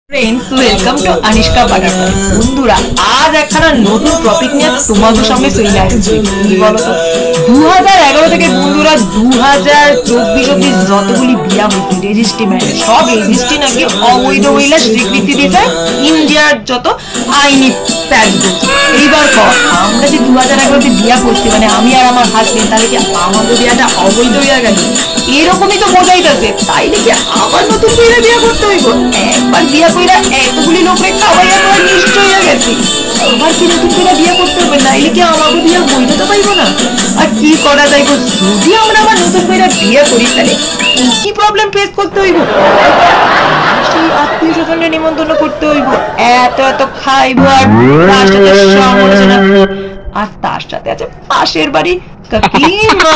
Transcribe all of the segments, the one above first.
Friends welcome to Anishka बागान বন্ধুরা আজ একখানা নতুন টপিক নিয়ে তোমাদের সামনে চলে আসছি কি বলো তো 2011 থেকে বন্ধুরা 2024 অবধি যতগুলি বিয়া হয়েছে রেজিস্ট্রি ম্যারেজ সব রেজিস্ট্রি নাকি অবৈধ মহিলা স্বীকৃতি দিতে ইন্ডিয়ার যত আইনি প্যাচগুলো এইবার আমরা যে 2011 তে বিয়া করছি মানে আমি আর আমার হাজবেন্ড তাহলে কি আমাদের বিয়াটা অবৈধ হয়ে গেল এরকমই তো বোঝাইতেছে তাই নাকি আবার নতুন করে বিয়া করতে হইব একবার বিয়া কইরা এতগুলি লোকরে খাওয়াইয়া তো নিশ্চয় হয়ে গেছি আবার কি নতুন করে বিয়া করতে হবে নাইলে কি আমাদের বিয়া বৈধতা পাইবো না আর কি করা যাইব যদি আমরা আবার নতুন করে বিয়া করি তাহলে কি প্রবলেম ফেস করতে হইব সেই আত্মীয় স্বজনের নিমন্ত্রণ করতে হইব এত এত খাইবো আর তার সাথে সমালোচনা আর তার সাথে আছে পাশের বাড়ি কাকিমা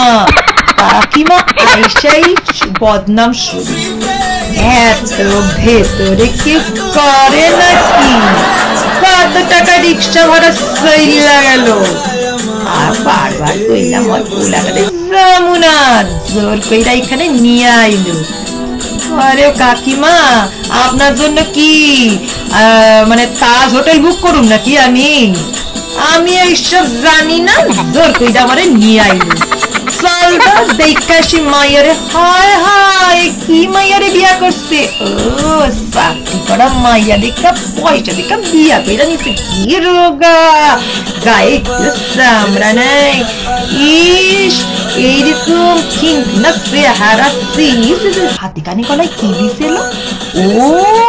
কাকিমা আইসাই বদনাম শুরু এত ভেতরে কি করে নাকি কত টাকা রিক্সা ভাড়া সইলা গেল আর বারবার কইলাম ওই পোলাটারে যামুনা জোর কইরা এখানে নিয়ে আইলো আরে কাকিমা আপনার জন্য কি মানে তাজ হোটেল বুক করুন নাকি আমি এইসব জানি না জোর কইরা আমারে নিয়ে আইলো চলবা দেখাসি মাইয়ারে হায় হায় কি মাইয়ারে বিয়া করছে ও চাকরি করা মাইয়া দেখা পয়সা দেখা বিয়া কইরা নিছে কি রোগা গায়ে চামড়া নাই ইস এইরকম খিনখিনা চেহারা হাতি কানি গলায় কি দিছিল ও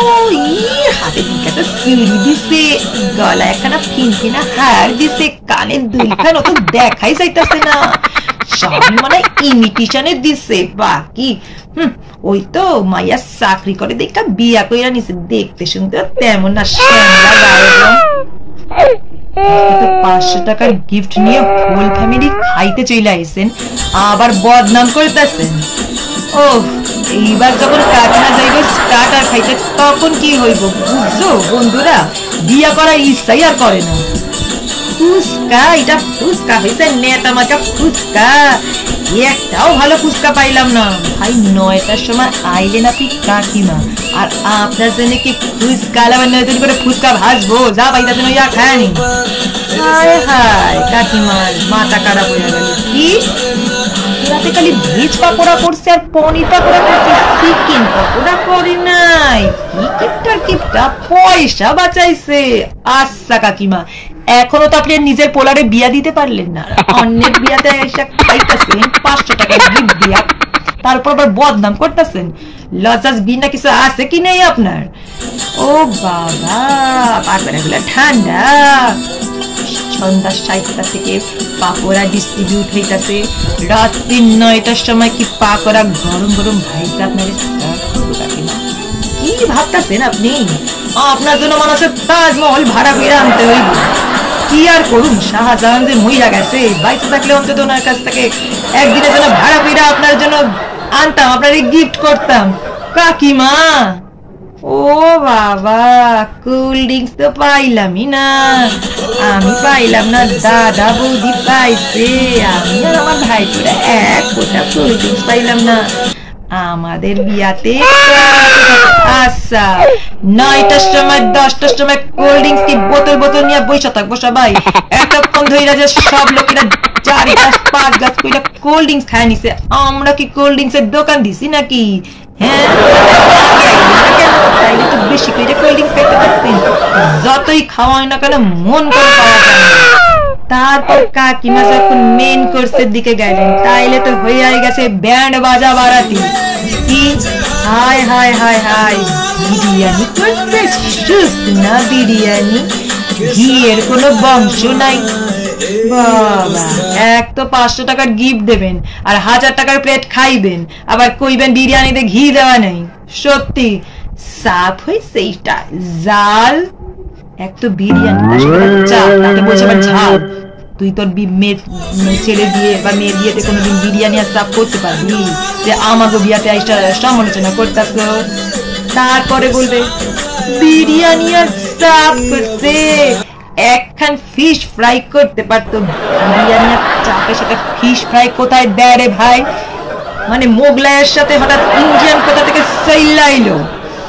হাতে দিকে সিঁড়ি দিছে গলায় একখানা খিনখিনা হার দিছে কানে দুইখান অত দেখাই যাইতাছে না সব মানে ইমিটেশনে দিছে বাকি ওই তো মাইয়া চাকরি করে দেখা বিয়া কইরা নিছে দেখতে শুনতে তেমন না শ্যামলা গায়ে 500 টাকার গিফট নিয়ে হোল ফ্যামিলি খাইতে চলে আইছেন আবার বদনাম করতেছেন ও এইবার যখন কাকিমা যাইব স্টার্টার খাইতে তখন কি হইব বুঝছো বন্ধুরা বিয়া করার ইচ্ছাই আর করে না ফুচকা এটা ফুচকা হয়েছে নেতা মার্কা ফুচকা একটাও ভালো ফুচকা পাইলাম না ভাই 9টার সময় আইলেন আপনি কাকিমা আর আপনার জন্য কি ফুচকা আলাদা নতুন করে ফুচকা ভাজবো যা পাইতা যেন ইয়া খায়নি হায় হায় কাকিমার মাথা খারাপ হয়ে গেল কি রাতে খালি ভেজ পাকোড়া করছে আর পনির পাকোড়া করছে চিকেন পাকোড়া করি নাই কিপটা পয়সা বাঁচাইছে আচ্ছা কাকিমা এখনো তো আপনি নিজের পোলারে বিয়া দিতে পারলেন না অন্যের বিয়াতে এসে খাইতেছেন 500 টাকা গিফট দিয়া তারপর আবার বদনাম করতেছেন লজ্জাস বিনা কিছু আছে কি নেই আপনার ও বাবা পাকোড়াগুলো ঠান্ডা সন্ধ্যা 7টা থেকে পাকোড়া ডিস্ট্রিবিউট হইতাছে রাত 9টার সময় কি পাকোড়া গরম গরম ভাইতে আপনাদের সার্ভ করবো কাকিমা কি ভাবতেছেন আপনি আপনার জন্য মনে হচ্ছে তাজমহল ভাড়া করে আনতে হইব কি আর করুন শাহজাহান যে মহিলা গেছে বাইরে থাকলে অন্তত ওনার কাছ থেকে একদিনের জন্য ভাড়া করে আপনার জন্য আনতাম আপনার গিফট করতাম কাকিমা ও বাবা কুল ড্রিঙ্কস তো পাইলামই না আমি পাইলাম না দাদা বৌদি পাইছে আমি আর আমার ভাই তোরা এক ফোঁটা কুল ড্রিঙ্কস পাইলাম না আমাদের বিয়াতে আচ্ছা 9টার সময় 10টার সময় কোল্ড ড্রিঙ্কস কি বোতল বোতল নিয়ে বসে থাকবো সবাই এতক্ষণ ধরে যে সব লোকেরা 4 গ্লাস 5 গ্লাস কইরা কোল্ড ড্রিঙ্কস খায় নিছে আমরা কি কোল্ড ড্রিঙ্কস এর দোকান দিছি নাকি হ্যাঁ তাইলে তো বেশি করে কোল্ড ড্রিঙ্কস খাইতে পারতেন যতই খাওয়াই না কেন মন করে পাওয়া যায় না তারপর কাকিমা যখন মেন কোর্সের দিকে গেলেন তাইলে তো হয়ে গেছে ব্যান্ড বাজা বারাতি কি হায় হায় হায় হায় বিরিয়ানি করছে শুকনা বিরিয়ানি ঘিয়ের কোনো বংশ নাই বাবা এক তো 500 টাকার গিফট দেবেন আর 1000 টাকার প্লেট খাইবেন আবার কইবেন বিরিয়ানিতে ঘি দেওয়া নেই সত্যি সাফ হইছে এইটা জাল এক তো বিরিয়ানি তাতে বলছে আবার ঝাল তুই তোর ছেলে দিয়ে বা মেয়ের বিয়েতে কোনোদিন বিরিয়ানি আর সাফ করতে পারবি যে আমাকে বিয়াতে আইসা সমালোচনা করতেছ তারপরে বলবে বিরিয়ানি আর সাফ করতে একখান ফিশ ফ্রাই করতে পারতো বিরিয়ানি আর চাপের সাথে ফিশ ফ্রাই কোথায় দেয় রে ভাই মানে মোগলাইয়ের সাথে হঠাৎ ইন্ডিয়ান কোথা থেকে চইলা আইলো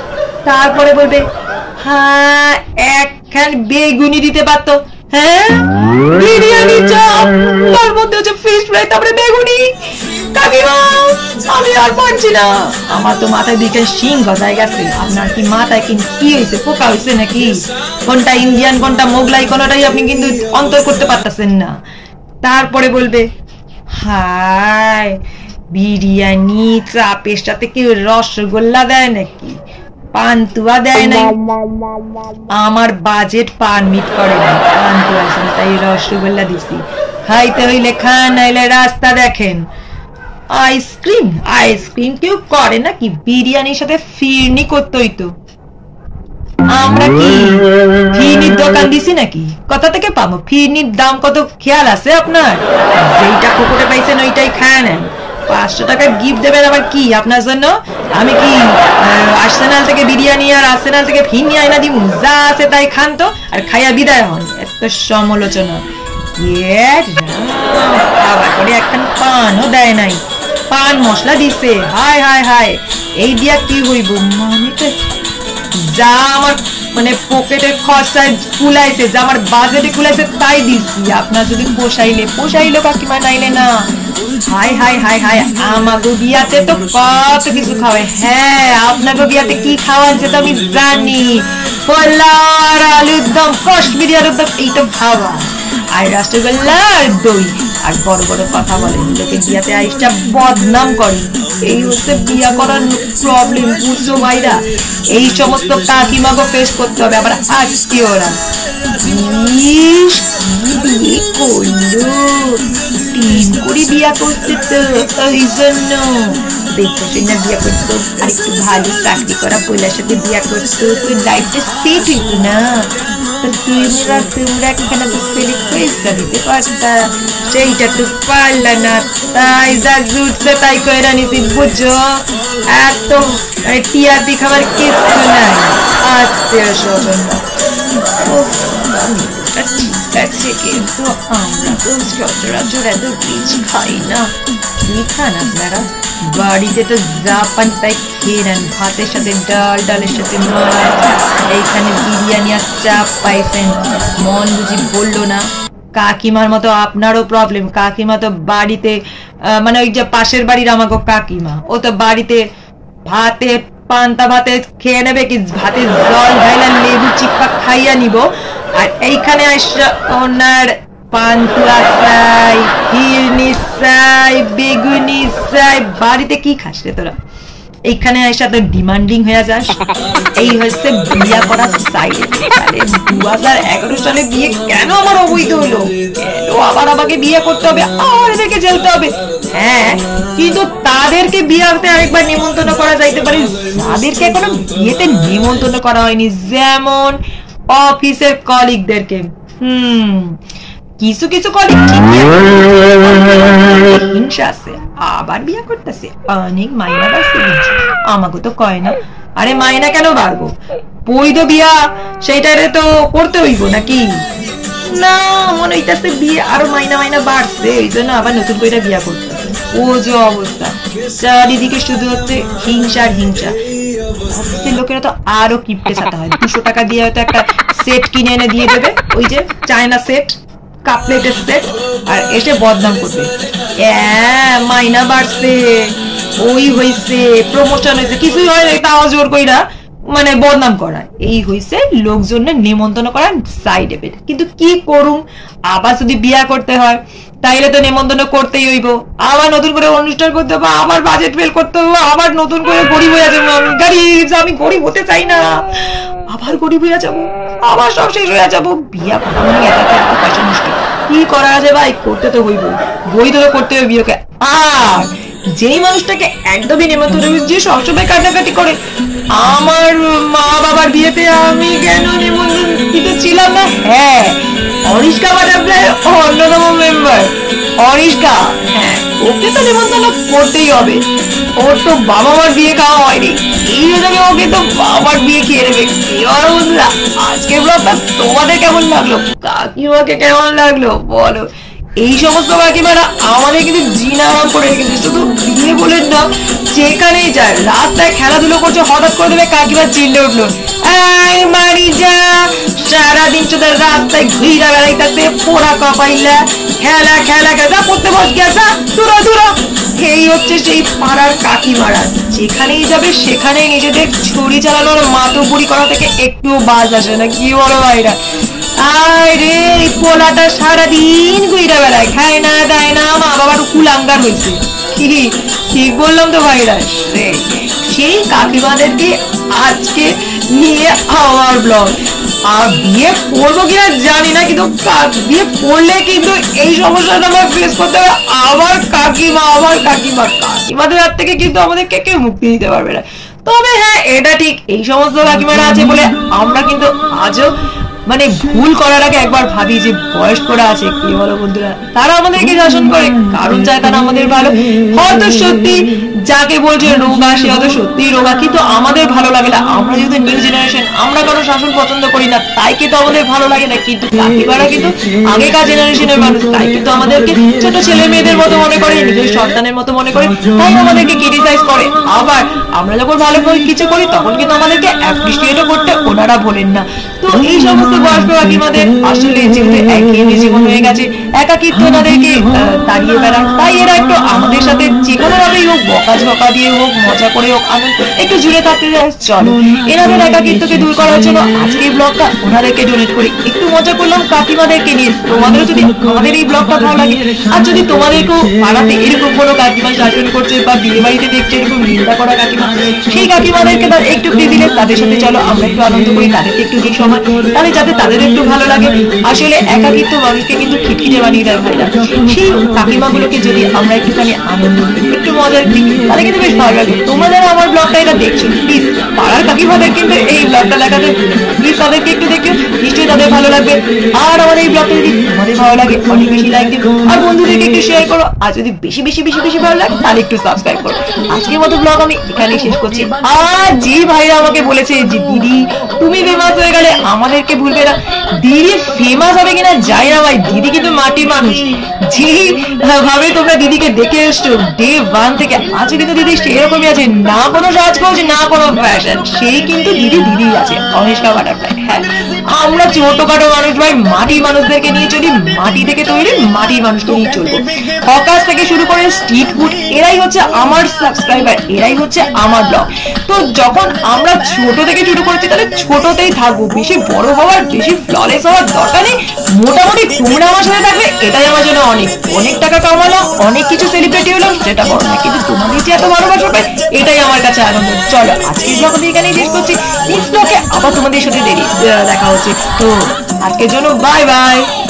তারপরে বলবে হ্যাঁ একখান বেগুনি দিতে পারতো। হ্যাঁ বিরিয়ানি চাপ, তার মধ্যে হচ্ছে ফিশ ফ্রাই, তারপরে বেগুনি। কাকিমা আমি আর পারছি না, আমার তো মাথায় দিকে শিং গজায় গেছে। আপনার কি মাথায় কি হয়েছে, পোকা হয়েছে নাকি? কোনটা ইন্ডিয়ান কোনটা মোগলাই কোনটাই আপনি কিন্তু অন্তর করতে পারতেছেন না। তারপরে বলবে হায় বিরিয়ানি চাপের সাথে কি রসগোল্লা দেয় নাকি, পান্তুয়া দেয় নাই? আমার বাজেট পারমিট করে না, পান্তুয়া আছে না, তাই রসগোল্লা দিছি। খাইতে হইলে খান, নাইলে রাস্তা দেখেন। আইসক্রিম আইসক্রিম কেউ করে নাকি? বিরিয়ানির সাথে ফিরনি করতে হইতো। আমরা কি ফিরনির দোকান দিছি নাকি? কোথা থেকে পাবো? ফিরনির দাম কত খেয়াল আছে আপনার? যেইটা পকেটে পাইছেন ওইটাই খায় নেন। 500 টাকা গিফট দেবেন আবার কি আপনার জন্য? আমি কি আর্সেনাল থেকে বিরিয়ানি আর আর্সেনাল থেকে ফিরনি আইনা দিব? যা আছে তাই খান তো, আর খাইয়া বিদায় হন। এত সমালোচনা আবার করে একখান পানও দেয় নাই, পান মশলা দিছে। হায় হায় হায়, এই দিয়া কি হইব? মানে যা আমার মানে পকেটের খরচায় কুলাইছে, যা আমার বাজেটে কুলাইছে তাই দিচ্ছি। আপনার যদি পোষাইলো কাকিমা, নাইলে না। হায় হায় হায় হায়, আমাগো বিয়াতে তো কত কিছু খাওয়ায়। হ্যাঁ আপনাগো বিয়াতে কি খাওয়ান সেটা আমি জানি। পোলার আলুর দম, কাশ্মীরি আলুর দম, এই তো খাওয়া। আর রসগোল্লা আর দই, আর বড় বড় কথা বলেন, লোকে বিয়াতে আইসটা বদনাম করে। এই হচ্ছে বিয়া করার প্রবলেম, বুঝছো ভাইরা? এই সমস্ত কাকিমাকে ফেস করতে হবে। আবার আত্মীয়রা বিয়ে করলো, 3 করে বিয়া করতে, তো এই জন্য দেখতে না বিয়া করতো। আর একটু ভালো চাকরি করা পয়লার সাথে বিয়া করতো, তুই লাইফটা সেট হইতো না। তোমরা এখানে তো সেলেক্ট পয়সা দিতে পারতা, সেইটা তো পারলা না, তাই যা জুটছে তাই কইরা নিছি, বুঝছো? এত টিয়াতি খাবার কিছু নাই। আত্মীয় স্বজন ঠিক আছে, কিন্তু আমরা তো সচরাচর এত রিচ খাই না। কি খান আপনারা? বাড়িতে তো যা পান তাই খেয়ে নেন, ভাতের সাথে ডাল, ডালের সাথে মাছ। এইখানে বিরিয়ানি আর চাপ পাইছেন, মন বুঝি বললো না? কাকিমার মতো আপনারও প্রবলেম। কাকিমা তো বাড়িতে মানে ওই যে পাশের বাড়ির আমাকে কাকিমা, ও তো বাড়িতে ভাতে পান্তা ভাতে খেয়ে নেবে কি, ভাতে জল ঢাইলা লেবু চিপা খাইয়া নিব। আর এইখানে ওনার পান্তুয়া চাই, ফিরনি চাই, বেগুনি চাই। বাড়িতে কি খাস রে তোরা? এইখানে এসে তো ডিমান্ডিং হয়ে যাস। এই হচ্ছে বিয়া করার সাইড। 2011 সালে বিয়ে কেন আমার অবৈধ হলো? কেন আবার আমাকে বিয়ে করতে হবে, আর এদেরকে যেতে হবে? হ্যাঁ, কিন্তু তাদেরকে বিয়েতে আরেকবার নিমন্ত্রণ করা যাইতে পারে, তাদেরকে এখনো বিয়েতে নিমন্ত্রণ করা হয়নি। যেমন অফিসের কলিগদেরকে। কিছু কিছু কলিগ হিংসা আছে, আবার বিয়ে করতেছে, অনেক মাইনা বাড়ছে। আমাকে তো কয় না। আরে মাইনা কেন বাড়বো? বৈধ বিয়া সেইটারে তো করতে হইব নাকি? না, মনে হইতেছে বিয়ে আরো মাইনা মাইনা বাড়ছে, এই জন্য আবার নতুন করে বিয়া করতে। ও যে অবস্থা, চারিদিকে শুধু হচ্ছে হিংসা আর হিংসা। অফিসের লোকেরা তো আরো কিপটে ছাতা হয়। 200 টাকা দিয়ে হয়তো একটা সেট কিনে এনে দিয়ে দেবে, ওই যে চায়না সেট, কাপ প্লেটের সেট, আর এসে বদনাম করবে। মাইনা বাড়ছে, ওই হইছে, প্রমোশন হয়েছে, কিছুই হয় না, তাও জোর কইরা মানে বদনাম করা। এই হইছে লোকজনের নিমন্ত্রণ করার সাইড এফেক্ট। কিন্তু কি করুম, আবার যদি বিয়া করতে হয় তাইলে তো নিমন্ত্রণ করতেই হইব, আবার নতুন করে অনুষ্ঠান করতে হবে, আবার বাজেট ফেল করতে হবে, আবার নতুন করে গরিব হয়ে যাবো। আমি গরিব হতে চাই না, আবার গরিব হয়ে যাবো, আবার সব শেষ হয়ে যাবো। বিয়া পয়সা নষ্ট, কি করা আছে ভাই? করতে তো হইব, বৈধ করতে হবে বিয়েকে। আর যেই মানুষটাকে একদমই নিমন্ত্রণ, যে সবসময় কাটাকাটি করে, আমার মা বাবার বিয়েতে আমি কেন নিমন্ত্রিত ছিলাম না? হ্যাঁ, অনিষ্কা বাটারফ্লাই অন্যতম মেম্বার। অনিষ্কা, হ্যাঁ, ওকে তো নিমন্ত্রণ করতেই হবে। ওর তো বাবা মার বিয়ে খাওয়া হয়নি, এই জন্য ওকে তো বাবার বিয়ে খেয়ে নেবে। আজকে ব্লগটা তোমাদের কেমন লাগলো? কাকিমাকে কেমন লাগলো বলো? এই সমস্ত কাকিমারা আমাদের কিন্তু জিন আরাম করে রেখেছে। শুধু বিয়ে বলেন না, যেখানেই যায় রাস্তায় খেলাধুলো করছে, হঠাৎ করে দেবে কাকিমা চিল্লে উঠলো, এই মারি যা, সারাদিন শুধু রাস্তায় ঘুরা বেড়াইতেছে, পোড়া কপাইলা, খেলা খেলা খেলা করতে বস গেছা, দূরা দূরা। এই হচ্ছে সেই পাড়ার কাকিমারা, যেখানেই যাবে সেখানেই নিজেদের ছুরি চালানোর মাতব্বরি করা থেকে একটুও বাজ আসে না। কি বলো ভাইরা? আরে এই পোলাটা সারাদিন ঘুরে বেড়ায়, খায় না দেয় না, মা বাবার কুলাঙ্গার হয়েছে। কি ঠিক বললাম তো ভাইরা? সেই কাকিমাদেরকে আজকে নিয়ে আমার ব্লগ। আর বিয়ে করবো কিনা জানি না, কিন্তু বিয়ে করলে কিন্তু এই সমস্যাটা আমার ফেস করতে হবে। আমার কাকিমাদের হাত থেকে কিন্তু আমাদেরকে কেউ মুক্তি দিতে পারবে না। তবে হ্যাঁ, এটা ঠিক, এই সমস্ত কাকিমারা আছে বলে আমরা কিন্তু আজও মানে ভুল করার আগে একবার ভাবি যে বয়স্করা আছে, কি বলো বন্ধুরা, তারা আমাদেরকে শাসন করে, কারণ চায় তারা আমাদের ভালো। হয়তো সত্যি যাকে বলছে রোগা, সে হয়তো সত্যি রোগা, কিন্তু আমাদের ভালো লাগে না। আমরা যেহেতু নিউ জেনারেশন, আমরা কারো শাসন পছন্দ করি না, তাই কিন্তু আমাদের ভালো লাগে না। কিন্তু কাকিমারা কিন্তু আগেকার জেনারেশনের মানুষ, তাই কিন্তু আমাদেরকে ছোট ছেলে মেয়েদের মতো মনে করে, নিজের সন্তানের মতো মনে করে, তাই আমাদেরকে ক্রিটিসাইজ করে। আবার আমরা যখন ভালো কিছু করি তখন কিন্তু আমাদেরকে অ্যাপ্রিসিয়েটও করতে ওনারা বলেন না। তো এই সমস্ত বয়স্ক কাকিমাদের আসলে যেহেতু একই জীবন হয়ে গেছে, একাকিত্ব তাদেরকে দাঁড়িয়ে বেড়ায়, তাই এরা একটু আমাদের সাথে যে কোনো ভাবেই হোক, বকা দিয়ে হোক, মজা করে হোক, একটু জুড়ে থাকতে যায়। চলো এনাদের একাকিত্বকে দূর করার জন্য আজকে এই ব্লগটা ওনাদেরকে ডোনেট করি, একটু মজা করলাম কাকিমাদেরকে নিয়ে। তোমাদেরও যদি আমাদের এই ব্লগটা ভালো লাগে, আর যদি তোমাদেরকেও পাড়াতে এরকম কোনো কাকিমা শাসন করছে বা বিয়ে বাড়িতে দেখছে এরকম নিন্দা করা কাকিমা, সেই কাকিমাদেরকে তার একটু প্রিভিলেজ, তাদের সাথে চলো আমরা একটু আনন্দ করি, তাদেরকে একটু দিই সময়, তাহলে যাতে তাদের একটু ভালো লাগে। আসলে একাকিত্ব মানুষকে কিন্তু খিটখিটে বানিয়ে দেয় ভাইরা। সেই কাকিমাগুলোকে যদি আমরা একটুখানি আনন্দ দিই, একটু মজার দিই, তাহলে কিন্তু বেশ ভালো লাগে। তোমরা আমার ব্লগটা এটা দেখছো, প্লিজ পাড়ার কাকিমাদের কিন্তু এই ব্লগটা দেখাতে, প্লিজ তাদেরকে একটু দেখো, নিশ্চয়ই তাদের ভালো লাগবে। আর আমাদের এই ব্লগটা যদি তোমাদের ভালো লাগে অনেক বেশি লাইক দিও, আর বন্ধুদেরকে একটু শেয়ার করো, আর যদি বেশি ভালো লাগে তাহলে একটু সাবস্ক্রাইব করো। আজকের মতো ব্লগ আমি এখানেই শেষ করছি। আর জি ভাইরা আমাকে বলেছে যে দিদি তুমি ফেমাস হয়ে গেলে আমাদেরকে ভুলবে না। দিদি ফেমাস হবে কিনা যাই না ভাই, দিদি কিন্তু মাটির মানুষ। যে ভাবে তোমরা দিদিকে দেখে এসছো ডে 1 থেকে, আজকে কিন্তু দিদি সেরকমই আছে, না কোনো সাজগোজ, না কোনো ফ্যাশন, সেই কিন্তু দিদি আছে, অনুষ্কা বাটারফ্লাই। হ্যাঁ, আমরা ছোটখাটো মানুষ ভাই, মাটির মানুষদেরকে নিয়ে চলি, মাটি থেকে তৈরি মাটির মানুষকে নিয়ে চলবো। হকার থেকে শুরু করে স্ট্রিট ফুড, এরাই হচ্ছে আমার সাবস্ক্রাইবার, এরাই হচ্ছে আমার ব্লগ। তো যখন আমরা ছোট থেকে শুরু করছি তাহলে ছোটতেই থাকবো, বেশি বড় হওয়ার, বেশি ফ্ললেস হওয়ার দরকার নেই। মোটামুটি তোমরা আমার সাথে থাকবে, এটাই আমার জন্য অনেক টাকা কামালাম, অনেক কিছু সেলিব্রিটি হলাম, সেটা বড় না, কিন্তু তোমাদের যে এত ভালোবাসা পাই, এটাই আমার কাছে আনন্দ। চলো আজকের ব্লগ আমি এখানেই শেষ করছি, নেক্সট ব্লগে আবার তোমাদের সাথে দেখা হচ্ছে। তো আজকের জন্য বাই বাই।